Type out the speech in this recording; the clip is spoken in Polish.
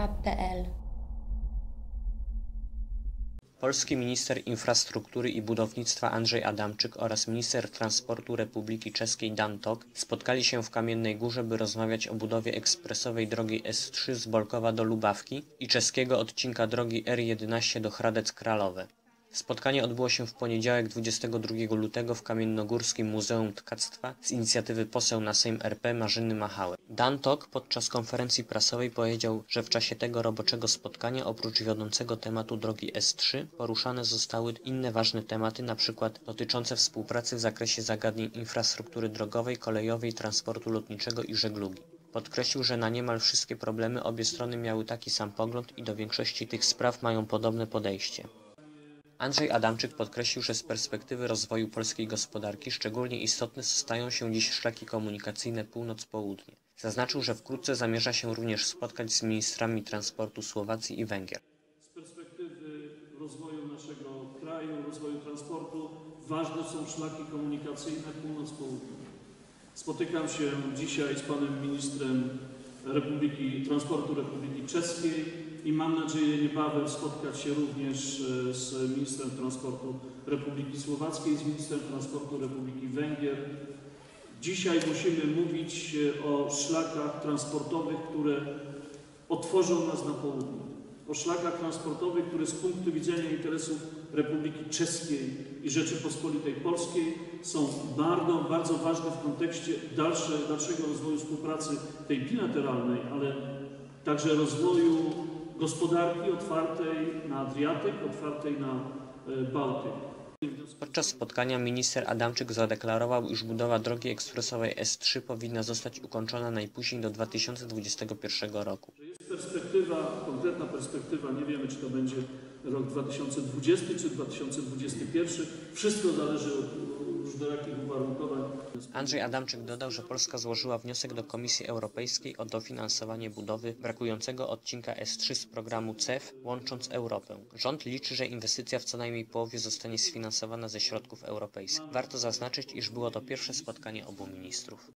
www.polska.pl. Polski minister infrastruktury i budownictwa Andrzej Adamczyk oraz minister transportu Republiki Czeskiej Dan Tok spotkali się w Kamiennej Górze, by rozmawiać o budowie ekspresowej drogi S3 z Bolkowa do Lubawki i czeskiego odcinka drogi R11 do Hradec Králové. Spotkanie odbyło się w poniedziałek 22 lutego w Kamiennogórskim Muzeum Tkactwa z inicjatywy poseł na Sejm RP Marzyny Machałek. Dan Tok podczas konferencji prasowej powiedział, że w czasie tego roboczego spotkania oprócz wiodącego tematu drogi S3 poruszane zostały inne ważne tematy, np. dotyczące współpracy w zakresie zagadnień infrastruktury drogowej, kolejowej, transportu lotniczego i żeglugi. Podkreślił, że na niemal wszystkie problemy obie strony miały taki sam pogląd i do większości tych spraw mają podobne podejście. Andrzej Adamczyk podkreślił, że z perspektywy rozwoju polskiej gospodarki szczególnie istotne stają się dziś szlaki komunikacyjne północ-południe. Zaznaczył, że wkrótce zamierza się również spotkać z ministrami transportu Słowacji i Węgier. Z perspektywy rozwoju naszego kraju, rozwoju transportu ważne są szlaki komunikacyjne północ-południe. Spotykam się dzisiaj z panem ministrem Transportu Republiki Czeskiej i mam nadzieję niebawem spotkać się również z ministrem transportu Republiki Słowackiej, z ministrem transportu Republiki Węgier. Dzisiaj musimy mówić o szlakach transportowych, które otworzą nas na południe. O szlakach transportowych, które z punktu widzenia interesów Republiki Czeskiej i Rzeczypospolitej Polskiej są bardzo ważne w kontekście dalszego rozwoju współpracy tej bilateralnej, ale także rozwoju gospodarki otwartej na Adriatyk, otwartej na Bałtyk. Podczas spotkania minister Adamczyk zadeklarował, iż budowa drogi ekspresowej S3 powinna zostać ukończona najpóźniej do 2021 roku. Jest perspektywa, konkretna perspektywa, nie wiemy, czy to będzie rok 2020 czy 2021. Wszystko zależy już do jakich uwarunkowań. Andrzej Adamczyk dodał, że Polska złożyła wniosek do Komisji Europejskiej o dofinansowanie budowy brakującego odcinka S3 z programu CEF, łącząc Europę. Rząd liczy, że inwestycja w co najmniej połowie zostanie sfinansowana ze środków europejskich. Warto zaznaczyć, iż było to pierwsze spotkanie obu ministrów.